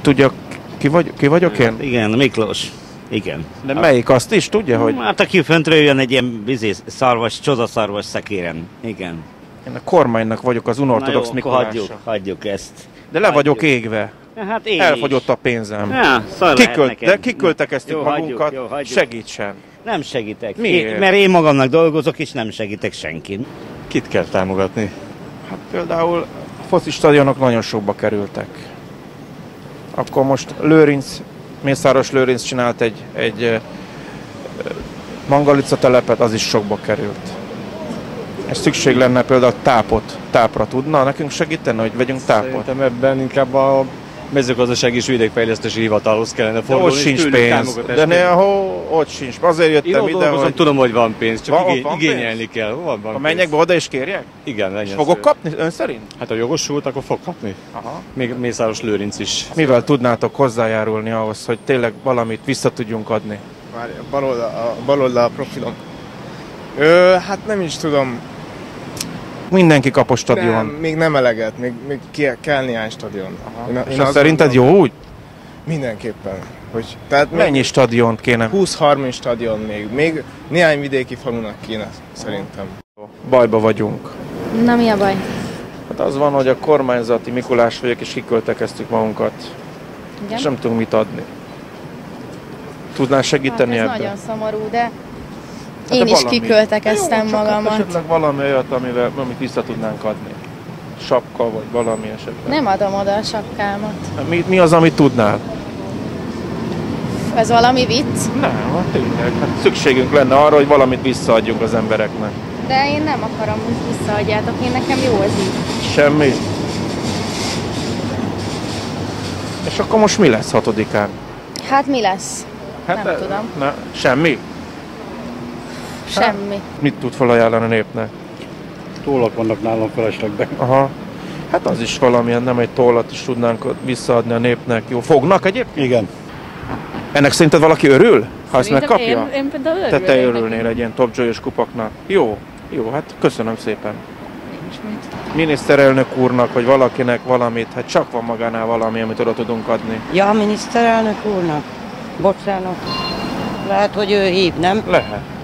Tudja, ki vagyok én? Hát igen, Miklós. Igen. De melyik azt is tudja, hogy... Hát aki föntről jön egy ilyen szarvas, csodaszarvas szekéren. Igen. Én a kormánynak vagyok, az unortodox Mikulása. Hagyjuk ezt. De le vagyok égve. Hát én Elfogyott is. a pénzem. Ja, De kiköltekeztük magunkat, segítsen. Nem segítek. Miért? Mert én magamnak dolgozok, és nem segítek senkin. Kit kell támogatni? Hát például a foci stadionok nagyon sokba kerültek. Akkor most Mészáros Lőrinc csinált egy Mangalica telepet, az is sokba került. És szükség lenne például tápra tudna nekünk segíteni, hogy vegyünk tápot? Szerintem ebben inkább a mezőgazdasági és vidékfejlesztési hivatalhoz kellene De fordulni. ott sincs pénz. De néhol ott sincs. Azért jöttem ide, hogy... Tudom, hogy van pénz, csak van igényelni pénz? kell. Van Menjek be oda és kérjek? Igen, legyen. És fogok kapni ön szerint? Hát a jogosult, akkor fog kapni. Aha. Még Mészáros Lőrinc is. Mivel tudnátok hozzájárulni ahhoz, hogy tényleg valamit vissza tudjunk adni? Várj, baloldal a profilom. Hát nem is tudom. Mindenki kap a stadion. Nem, még nem eleget, még kell néhány stadion. És azt szerinted jó úgy? Mindenképpen. Tehát Mennyi stadiont kéne? 20-30 stadion még néhány vidéki falunak kéne, szerintem. Bajba vagyunk. Na, mi a baj? Hát az van, hogy a kormányzati Mikulás vagyok, és kiköltekeztük magunkat. Igen? És nem tudunk mit adni. Tudnál segíteni Hát ez ebben? nagyon szomorú, de de én is valami. kiköltekeztem Jó, csak magamat. esetleg valami olyat, amit vissza tudnánk adni. Sapka, vagy valami esetleg. Nem adom oda a sapkámat. Mi az, amit tudnál? Ez valami vicc? Nem, hát tényleg. Hát szükségünk lenne arra, hogy valamit visszaadjunk az embereknek. De én nem akarom, hogy visszaadjátok. Én nekem jó az így. Semmi. És akkor most mi lesz 6-án? Hát mi lesz? Hát Nem tudom. Semmi? Semmi. Mit tud felajánlani a népnek? Tollak vannak nálam feleslegben. Aha. Hát az is valamilyen, nem egy tollat is tudnánk visszaadni a népnek. Jó, fognak egyébként? Igen. Ennek szerinted valaki örül? Ha ezt Szerintem megkapja? Én például örülnék. Te örülnél egy ilyen Top Joy-os kupaknak. Jó, hát köszönöm szépen. Nincs mit. Miniszterelnök úrnak, vagy valakinek valamit, hát csak van magánál valami, amit oda tudunk adni. Ja, a miniszterelnök úrnak? Bocsánat. Lehet, hogy ő hív, nem? Lehet.